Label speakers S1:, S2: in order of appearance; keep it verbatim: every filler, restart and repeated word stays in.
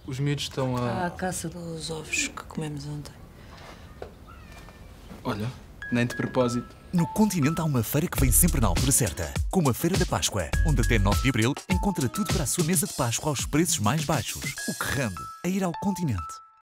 S1: Os miúdos estão a...
S2: À caça dos ovos que comemos ontem.
S1: Olha, nem de propósito.
S3: No Continente há uma feira que vem sempre na altura certa, como a Feira da Páscoa, onde até nove de abril encontra tudo para a sua mesa de Páscoa aos preços mais baixos. O que rende é ir ao Continente.